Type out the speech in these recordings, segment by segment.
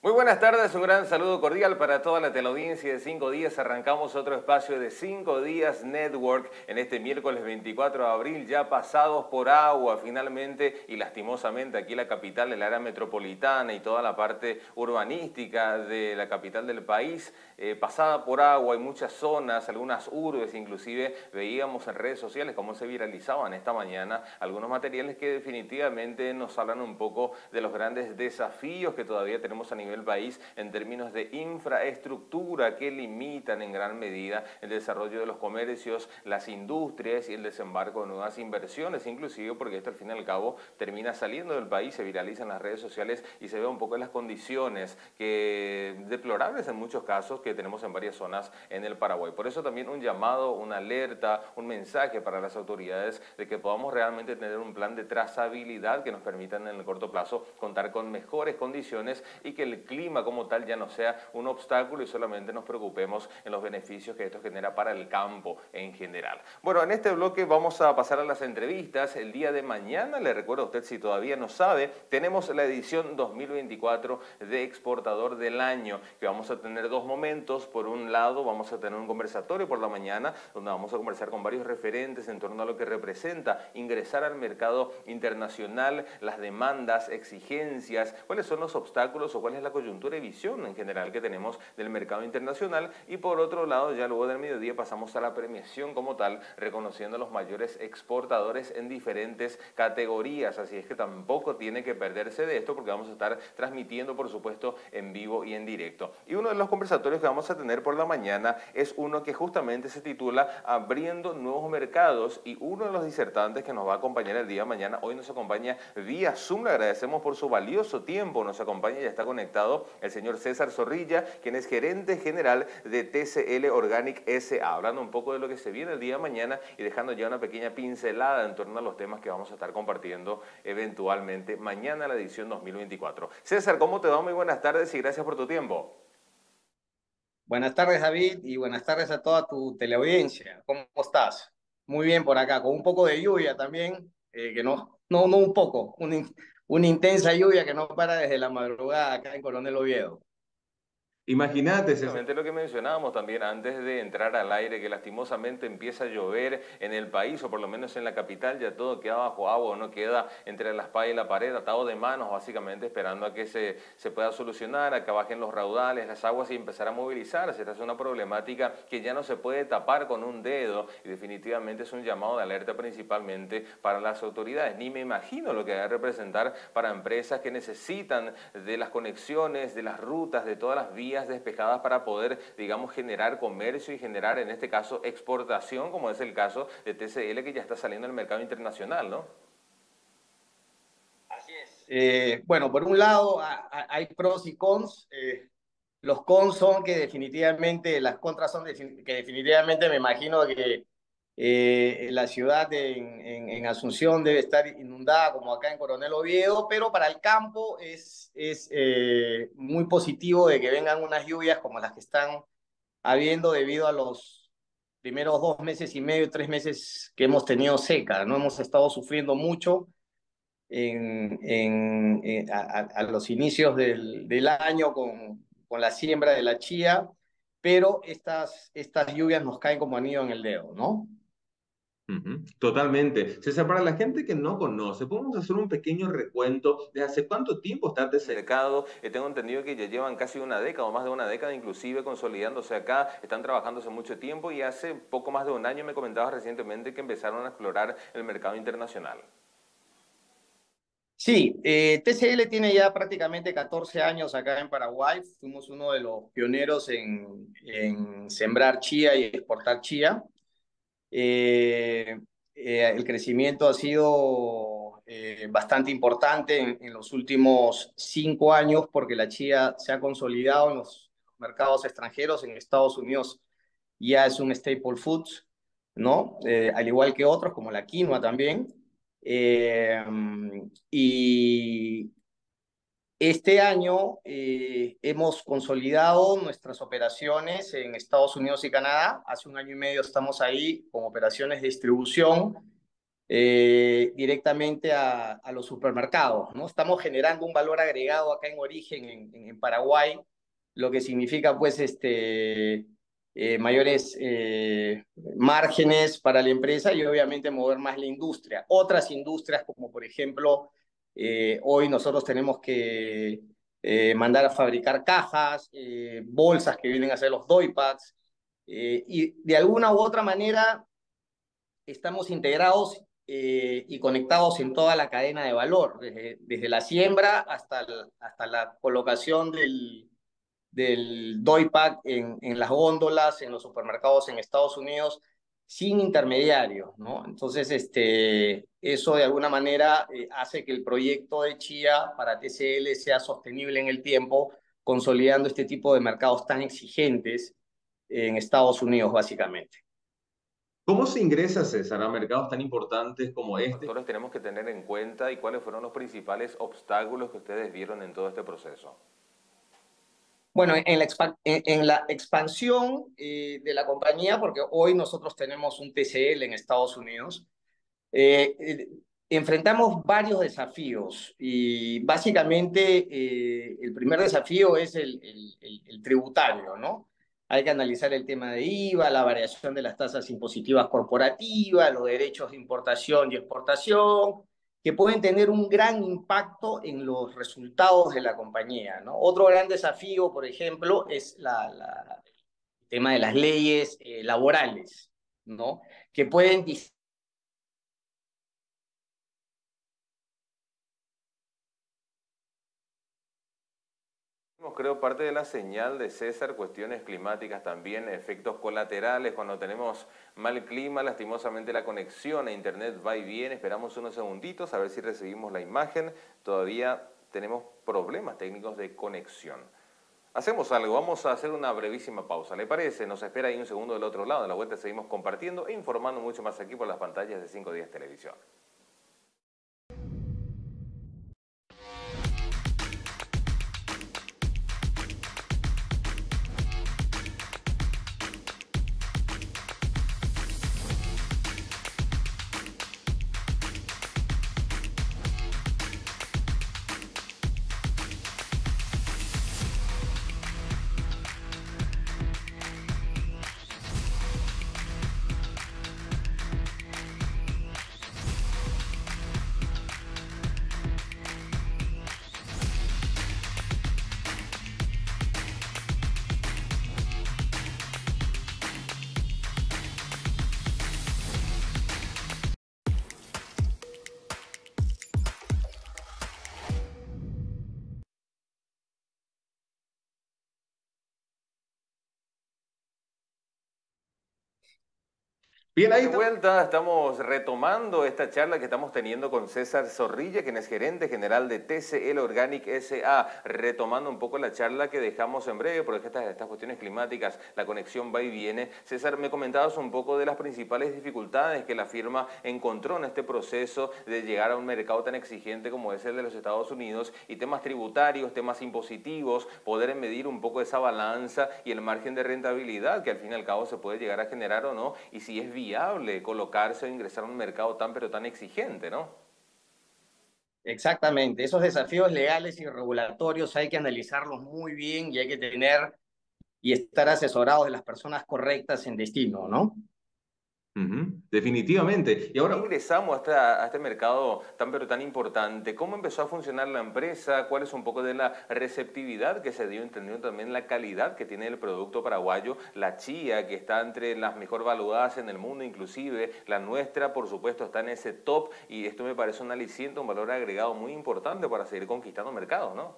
Muy buenas tardes, un gran saludo cordial para toda la teleaudiencia de 5 días. Arrancamos otro espacio de 5 días Network en este miércoles 24 de abril, ya pasados por agua finalmente y lastimosamente aquí la capital del área metropolitana y toda la parte urbanística de la capital del país, pasada por agua. Hay muchas zonas, algunas urbes, inclusive veíamos en redes sociales cómo se viralizaban esta mañana algunos materiales que definitivamente nos hablan un poco de los grandes desafíos que todavía tenemos a nivel país en términos de infraestructura que limitan en gran medida el desarrollo de los comercios, las industrias y el desembarco de nuevas inversiones, inclusive porque esto al fin y al cabo termina saliendo del país, se viraliza en las redes sociales y se ve un poco en las condiciones deplorables en muchos casos que tenemos en varias zonas en el Paraguay. Por eso también un llamado, una alerta, un mensaje para las autoridades de que podamos realmente tener un plan de trazabilidad que nos permitan en el corto plazo contar con mejores condiciones y que el clima como tal ya no sea un obstáculo y solamente nos preocupemos en los beneficios que esto genera para el campo en general. Bueno, en este bloque vamos a pasar a las entrevistas. El día de mañana, le recuerdo a usted si todavía no sabe, tenemos la edición 2024 de Exportador del Año, que vamos a tener dos momentos. Por un lado, vamos a tener un conversatorio por la mañana, donde vamos a conversar con varios referentes en torno a lo que representa ingresar al mercado internacional, las demandas, exigencias, cuáles son los obstáculos o cuál es la coyuntura y visión en general que tenemos del mercado internacional. Y por otro lado, ya luego del mediodía pasamos a la premiación como tal, reconociendo a los mayores exportadores en diferentes categorías. Así es que tampoco tiene que perderse de esto porque vamos a estar transmitiendo, por supuesto, en vivo y en directo. Y uno de los conversatorios que vamos a tener por la mañana es uno que justamente se titula Abriendo Nuevos Mercados, y uno de los disertantes que nos va a acompañar el día de mañana, hoy nos acompaña vía Zoom. Le agradecemos por su valioso tiempo. Nos acompaña, ya está conectado, el señor César Zorrilla, quien es gerente general de TCL Organic SA, hablando un poco de lo que se viene el día de mañana y dejando ya una pequeña pincelada en torno a los temas que vamos a estar compartiendo eventualmente mañana en la edición 2024. César, ¿cómo te va? Muy buenas tardes y gracias por tu tiempo. Buenas tardes, David, y buenas tardes a toda tu teleaudiencia. ¿Cómo estás? Muy bien por acá, con un poco de lluvia también, que no un poco, una intensa lluvia que no para desde la madrugada acá en Coronel Oviedo. Imagínate, justamente lo que mencionábamos también antes de entrar al aire, que lastimosamente empieza a llover en el país, o por lo menos en la capital, ya todo queda bajo agua, no queda entre la espada y la pared, atado de manos básicamente, esperando a que se pueda solucionar, a que bajen los raudales, las aguas y empezar a movilizarse. Esta es una problemática que ya no se puede tapar con un dedo y definitivamente es un llamado de alerta principalmente para las autoridades. Ni me imagino lo que va a representar para empresas que necesitan de las conexiones, de las rutas, de todas las vías despejadas para poder, digamos, generar comercio y generar, en este caso, exportación, como es el caso de TCL, que ya está saliendo al mercado internacional, ¿no? Así es. Bueno, por un lado hay pros y cons. Los cons son que definitivamente, las contras son que definitivamente me imagino que la ciudad en Asunción debe estar inundada como acá en Coronel Oviedo, pero para el campo es muy positivo de que vengan unas lluvias como las que están habiendo debido a los primeros 2 meses y medio, 3 meses que hemos tenido seca, ¿no? Hemos estado sufriendo mucho a los inicios del año con la siembra de la chía, pero estas lluvias nos caen como anillo en el dedo, ¿no? Totalmente. César, para la gente que no conoce, podemos hacer un pequeño recuento de hace cuánto tiempo está este mercado. Tengo entendido que ya llevan casi una década o más de una década inclusive consolidándose acá, están trabajando hace mucho tiempo y hace poco más de un año me comentabas recientemente que empezaron a explorar el mercado internacional. Sí, TCL tiene ya prácticamente 14 años acá en Paraguay. Fuimos uno de los pioneros en sembrar chía y exportar chía. Eh, el crecimiento ha sido bastante importante en los últimos 5 años porque la chía se ha consolidado en los mercados extranjeros. En Estados Unidos ya es un staple food, ¿no? Al igual que otros, como la quinoa también. Eh, y este año hemos consolidado nuestras operaciones en Estados Unidos y Canadá. Hace un año y medio estamos ahí con operaciones de distribución. directamente a los supermercados, ¿no? Estamos generando un valor agregado acá en origen, en Paraguay, lo que significa, pues, mayores márgenes para la empresa y obviamente mover más la industria. Otras industrias, como por ejemplo, hoy nosotros tenemos que mandar a fabricar cajas, bolsas que vienen a ser los doypads, y de alguna u otra manera estamos integrados y conectados en toda la cadena de valor, desde la siembra hasta la colocación del doypack en las góndolas, en los supermercados en Estados Unidos, sin intermediarios, ¿no? Entonces, eso de alguna manera hace que el proyecto de Chía para TCL sea sostenible en el tiempo, consolidando este tipo de mercados tan exigentes en Estados Unidos, básicamente. ¿Cómo se ingresa, César, a mercados tan importantes como este? Factores tenemos que tener en cuenta y cuáles fueron los principales obstáculos que ustedes vieron en todo este proceso. Bueno, en la expansión de la compañía, porque hoy nosotros tenemos un TCL en Estados Unidos, eh, eh, enfrentamos varios desafíos y básicamente el primer desafío es el tributario, ¿no? Hay que analizar el tema de IVA, la variación de las tasas impositivas corporativas, los derechos de importación y exportación, que pueden tener un gran impacto en los resultados de la compañía, ¿no? Otro gran desafío, por ejemplo, es el tema de las leyes laborales, ¿no? Que pueden Creo parte de la señal de César, cuestiones climáticas también, efectos colaterales, cuando tenemos mal clima, lastimosamente la conexión a internet va y viene, esperamos unos segunditos a ver si recibimos la imagen, todavía tenemos problemas técnicos de conexión. Hacemos algo, vamos a hacer una brevísima pausa, ¿le parece? Nos espera ahí un segundo del otro lado, a la vuelta seguimos compartiendo e informando mucho más aquí por las pantallas de 5 Días Televisión. Bien, ahí De estamos. vuelta, estamos retomando esta charla que estamos teniendo con César Zorrilla, quien es gerente general de TCL Organic SA, retomando un poco la charla que dejamos en breve, porque estas cuestiones climáticas, la conexión va y viene. César, me comentabas un poco de las principales dificultades que la firma encontró en este proceso de llegar a un mercado tan exigente como es el de los Estados Unidos, y temas tributarios, temas impositivos, poder medir un poco esa balanza y el margen de rentabilidad que al fin y al cabo se puede llegar a generar o no, y si es viable colocarse o ingresar a un mercado tan pero tan exigente, ¿no? Exactamente, esos desafíos legales y regulatorios hay que analizarlos muy bien y hay que tener y estar asesorados de las personas correctas en destino, ¿no? Definitivamente. Y ahora, Ingresamos a este mercado tan pero tan importante. ¿Cómo empezó a funcionar la empresa? ¿Cuál es un poco de la receptividad que se dio, entendiendo también la calidad que tiene el producto paraguayo? La chía, que está entre las mejor valuadas en el mundo, inclusive la nuestra, por supuesto, está en ese top, y esto me parece un aliciente, un valor agregado muy importante para seguir conquistando mercados, ¿no?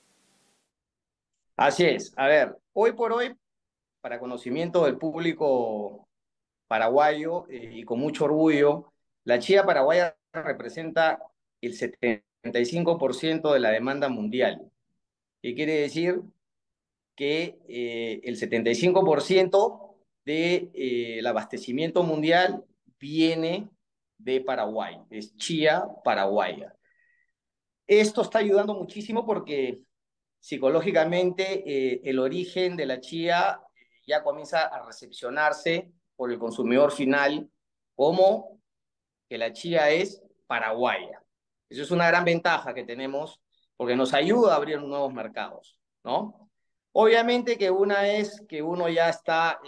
Así es. A ver, hoy por hoy, para conocimiento del público paraguayo y con mucho orgullo, la chía paraguaya representa el 75% de la demanda mundial. ¿Qué quiere decir? Que el 75% del abastecimiento mundial viene de Paraguay, es chía paraguaya. Esto está ayudando muchísimo porque psicológicamente el origen de la chía ya comienza a recepcionarse por el consumidor final como que la chía es paraguaya. Eso es una gran ventaja que tenemos porque nos ayuda a abrir nuevos mercados, ¿no? Obviamente que una es que uno ya está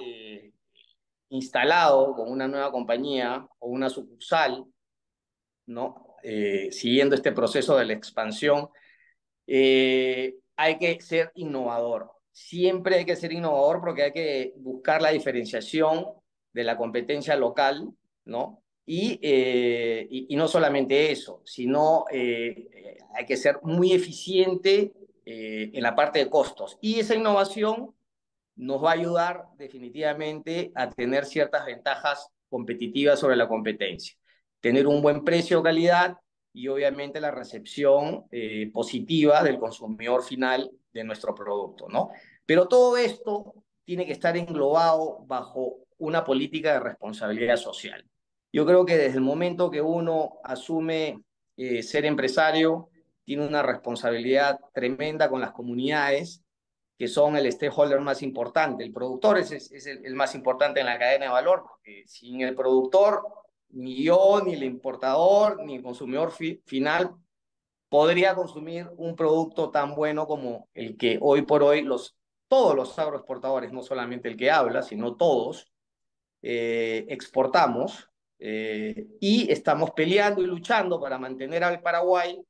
instalado con una nueva compañía o una sucursal, ¿no? Siguiendo este proceso de la expansión, hay que ser innovador. Siempre hay que ser innovador porque hay que buscar la diferenciación de la competencia local, ¿no? Y no solamente eso, sino hay que ser muy eficiente en la parte de costos. Y esa innovación nos va a ayudar definitivamente a tener ciertas ventajas competitivas sobre la competencia. Tener un buen precio-calidad y obviamente la recepción positiva del consumidor final de nuestro producto, ¿no? Pero todo esto tiene que estar englobado bajo una política de responsabilidad social. Yo creo que desde el momento que uno asume ser empresario, tiene una responsabilidad tremenda con las comunidades que son el stakeholder más importante. El productor es el más importante en la cadena de valor, porque sin el productor, ni yo, ni el importador, ni el consumidor final podría consumir un producto tan bueno como el que hoy por hoy todos los agroexportadores, no solamente el que habla, sino todos, exportamos y estamos peleando y luchando para mantener al Paraguay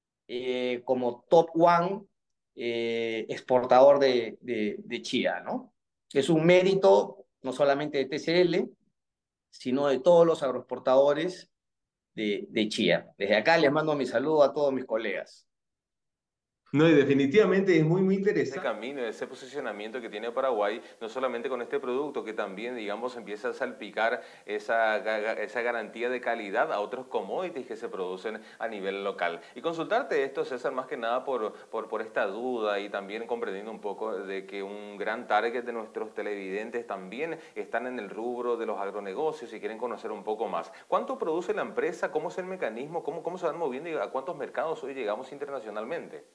como top one exportador de chía, ¿no? Es un mérito no solamente de TCL, sino de todos los agroexportadores de chía. Desde acá les mando mi saludo a todos mis colegas. No, y definitivamente es muy, muy Ese interesante. camino, ese posicionamiento que tiene Paraguay, no solamente con este producto, que también, digamos, empieza a salpicar esa garantía de calidad a otros commodities que se producen a nivel local. Y consultarte esto, César, más que nada por esta duda y también comprendiendo un poco de que un gran target de nuestros televidentes también están en el rubro de los agronegocios y quieren conocer un poco más. ¿Cuánto produce la empresa? ¿Cómo es el mecanismo? ¿Cómo se van moviendo y a cuántos mercados hoy llegamos internacionalmente?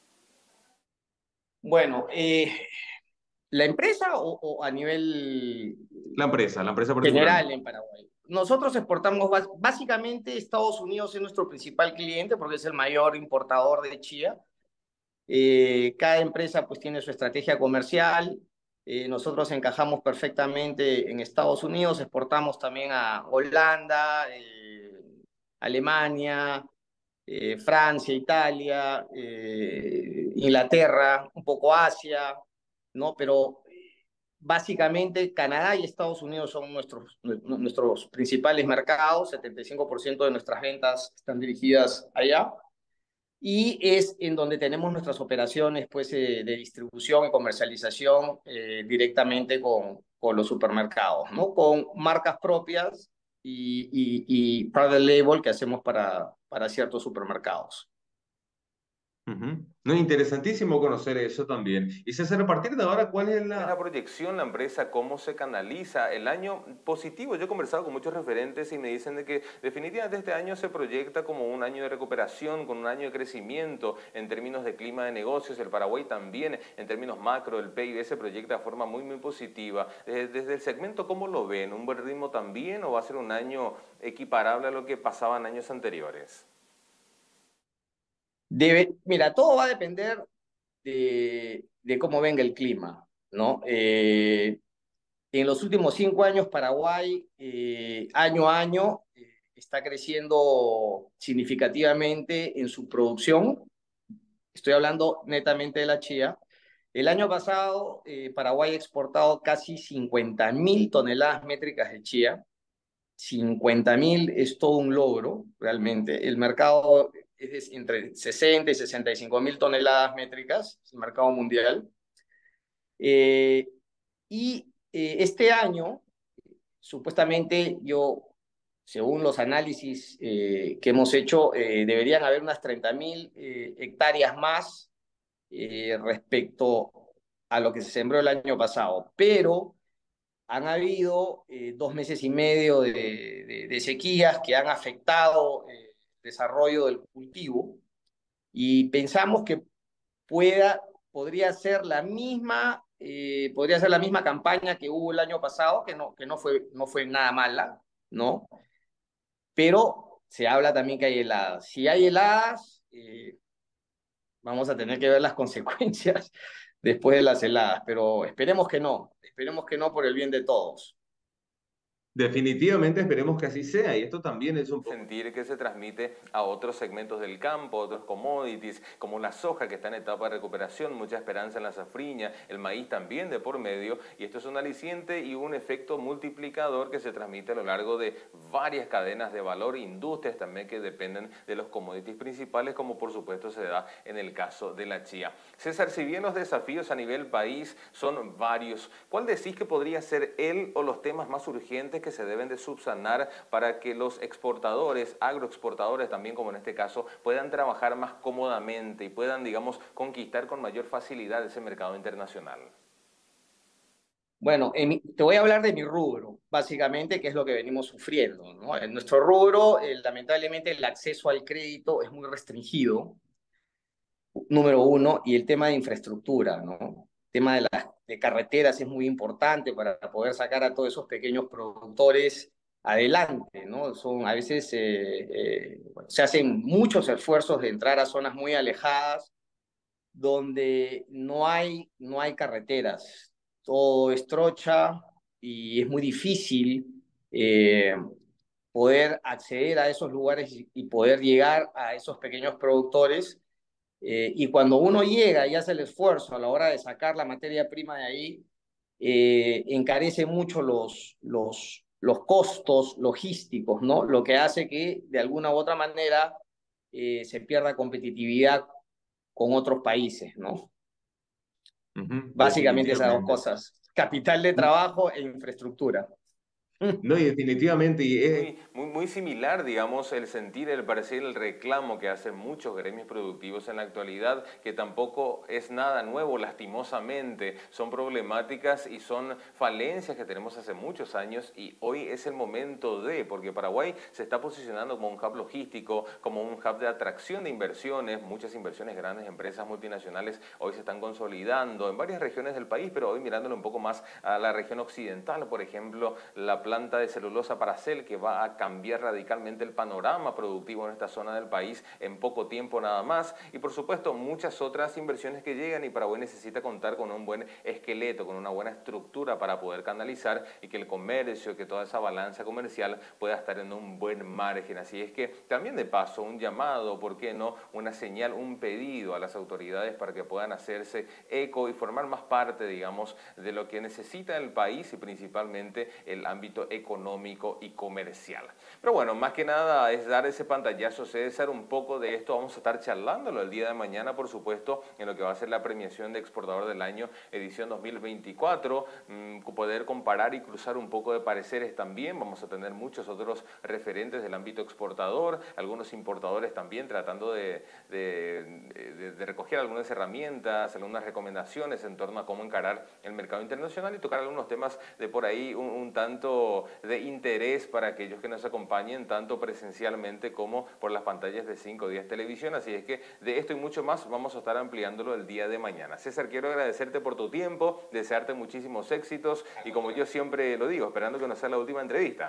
Bueno, ¿la empresa o a nivel La empresa general particularmente. en Paraguay? Nosotros exportamos básicamente Estados Unidos es nuestro principal cliente porque es el mayor importador de chía. Cada empresa pues tiene su estrategia comercial. Nosotros encajamos perfectamente en Estados Unidos, exportamos también a Holanda, Alemania, Francia, Italia, Inglaterra, un poco Asia, ¿no? Pero básicamente Canadá y Estados Unidos son nuestros principales mercados, 75% de nuestras ventas están dirigidas allá y es en donde tenemos nuestras operaciones pues, de distribución y comercialización directamente con los supermercados, ¿no? Con marcas propias y private label que hacemos para ciertos supermercados. Ujú. No, interesantísimo conocer eso también. Y César, a partir de ahora, ¿cuál es ¿Cuál es la proyección, la empresa, cómo se canaliza el año positivo? Yo he conversado con muchos referentes y me dicen de que definitivamente este año se proyecta como un año de recuperación, con un año de crecimiento en términos de clima de negocios. El Paraguay también, en términos macro, el PIB se proyecta de forma muy, muy positiva. Desde el segmento, ¿cómo lo ven? ¿Un buen ritmo también o va a ser un año equiparable a lo que pasaba en años anteriores? Mira, todo va a depender de cómo venga el clima, ¿no? En los últimos 5 años, Paraguay, año a año, está creciendo significativamente en su producción. Estoy hablando netamente de la chía. El año pasado, Paraguay ha exportado casi 50.000 toneladas métricas de chía. 50.000 es todo un logro, realmente. El mercado es entre 60 y 65.000 toneladas métricas, es el mercado mundial. Eh, este año, supuestamente según los análisis que hemos hecho, deberían haber unas 30.000 hectáreas más respecto a lo que se sembró el año pasado. Pero han habido 2 meses y medio de sequías que han afectado el desarrollo del cultivo y pensamos que pueda, podría ser la misma campaña que hubo el año pasado, que no fue nada mala, ¿no? pero se habla también que hay heladas. Si hay heladas, vamos a tener que ver las consecuencias después de las heladas, pero esperemos que no por el bien de todos. Definitivamente esperemos que así sea, y esto también es un poco... Sentir que se transmite a otros segmentos del campo, otros commodities, como la soja que está en etapa de recuperación, mucha esperanza en la safriña, el maíz también de por medio, y esto es un aliciente y un efecto multiplicador que se transmite a lo largo de varias cadenas de valor, industrias también que dependen de los commodities principales, como por supuesto se da en el caso de la chía. César, si bien los desafíos a nivel país son varios, ¿cuál decís que podría ser el o los temas más urgentes que se deben de subsanar para que los exportadores, agroexportadores también como en este caso, puedan trabajar más cómodamente y puedan, digamos, conquistar con mayor facilidad ese mercado internacional? Bueno, te voy a hablar de mi rubro, básicamente, que es lo que venimos sufriendo, ¿no? En nuestro rubro, lamentablemente, el acceso al crédito es muy restringido, número uno, y el tema de infraestructura, ¿no? El tema de carreteras es muy importante para poder sacar a todos esos pequeños productores adelante, ¿no? A veces bueno, se hacen muchos esfuerzos de entrar a zonas muy alejadas donde no hay carreteras, todo es trocha y es muy difícil poder acceder a esos lugares y poder llegar a esos pequeños productores. Y cuando uno llega y hace el esfuerzo a la hora de sacar la materia prima de ahí, encarece mucho los costos logísticos, ¿no? Lo que hace que de alguna u otra manera se pierda competitividad con otros países, ¿no? Básicamente esas dos Definitivamente. cosas, capital de trabajo e infraestructura. No, y definitivamente, Muy similar, digamos, el sentir, el parecer, el reclamo que hacen muchos gremios productivos en la actualidad, que tampoco es nada nuevo, lastimosamente. Son problemáticas y son falencias que tenemos hace muchos años y hoy es el momento porque Paraguay se está posicionando como un hub logístico, como un hub de atracción de inversiones, muchas inversiones grandes, empresas multinacionales hoy se están consolidando en varias regiones del país, pero hoy mirándolo un poco más a la región occidental, por ejemplo, la planta de celulosa Paracel que va a cambiar radicalmente el panorama productivo en esta zona del país en poco tiempo nada más y por supuesto muchas otras inversiones que llegan y Paraguay necesita contar con un buen esqueleto, con una buena estructura para poder canalizar y que el comercio, que toda esa balanza comercial pueda estar en un buen margen. Así es que también de paso un llamado, ¿por qué no? Una señal, un pedido a las autoridades para que puedan hacerse eco y formar más parte, digamos, de lo que necesita el país y principalmente el ámbito económico y comercial. Pero bueno, más que nada es dar ese pantallazo, César, un poco de esto vamos a estar charlándolo el día de mañana, por supuesto, en lo que va a ser la premiación de Exportador del Año, edición 2024, poder comparar y cruzar un poco de pareceres también, vamos a tener muchos otros referentes del ámbito exportador, algunos importadores también tratando de recoger algunas herramientas, algunas recomendaciones en torno a cómo encarar el mercado internacional y tocar algunos temas de por ahí un tanto de interés para aquellos que nos acompañen tanto presencialmente como por las pantallas de 5 Días Televisión. Así es que de esto y mucho más vamos a estar ampliándolo el día de mañana. César, quiero agradecerte por tu tiempo, desearte muchísimos éxitos y como yo siempre lo digo, esperando que no sea la última entrevista.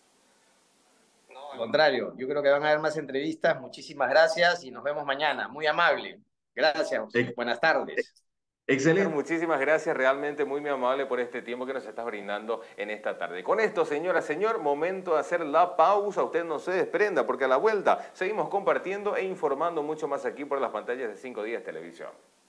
No, al contrario, yo creo que van a haber más entrevistas. Muchísimas gracias y nos vemos mañana. Muy amable. Gracias. ex- Buenas tardes. excelente. Muchísimas gracias, realmente muy amable por este tiempo que nos estás brindando en esta tarde. Con esto, señora, señor, momento de hacer la pausa. Usted no se desprenda porque a la vuelta seguimos compartiendo e informando mucho más aquí por las pantallas de 5 Días Televisión.